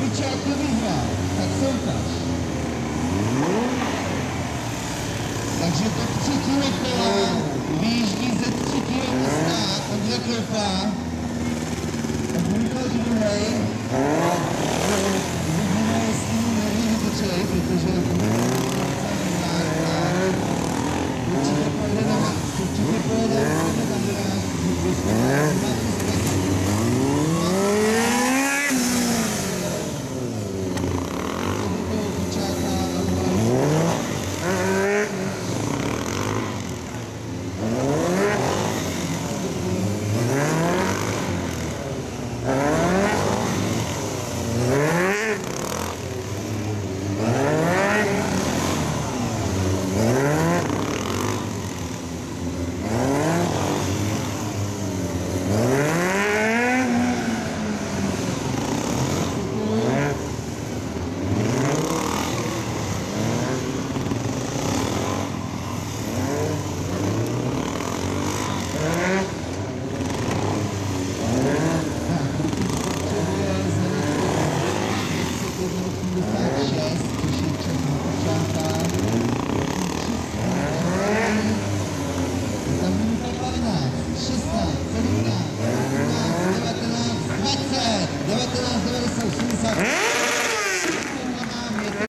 Vlčák to vyhrál, tak soukaž. Takže to třetího kola vyjíždí ze třetího místa Ondra Kroupa. A vychází druhý.